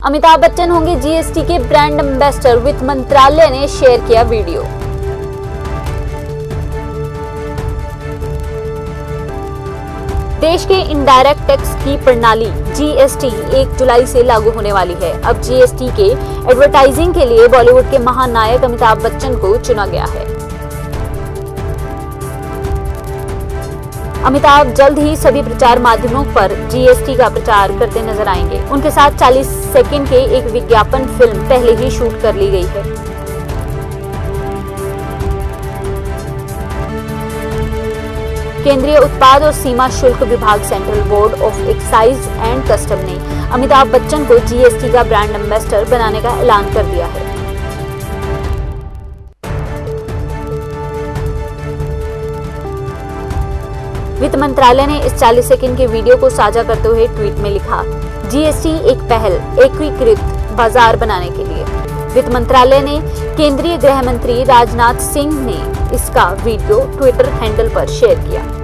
अमिताभ बच्चन होंगे जीएसटी के brand ambassador, वित्त मंत्रालय ने शेयर किया वीडियो। देश के इनडायरेक्ट टैक्स की प्रणाली जीएसटी 1 जुलाई से लागू होने वाली है। अब जीएसटी के एडवर्टाइजिंग के लिए बॉलीवुड के महानायक अमिताभ बच्चन को चुना गया है। अमिताभ जल्द ही सभी प्रचार माध्यमों पर जीएसटी का प्रचार करते नजर आएंगे। उनके साथ 40 सेकंड के एक विज्ञापन फिल्म पहले ही शूट कर ली गई है। केंद्रीय उत्पाद और सीमा शुल्क विभाग Central Board of Excise and Custom ने अमिताभ बच्चन को जीएसटी का ब्रांड एम्बेसडर बनाने का ऐलान कर दिया है। वित्त मंत्रालय ने इस 40 सेकंड के वीडियो को साझा करते हुए ट्वीट में लिखा, जीएसटी एक पहल एकीकृत बाजार बनाने के लिए। वित्त मंत्रालय ने केंद्रीय गृह मंत्री राजनाथ सिंह ने इसका वीडियो ट्विटर हैंडल पर शेयर किया।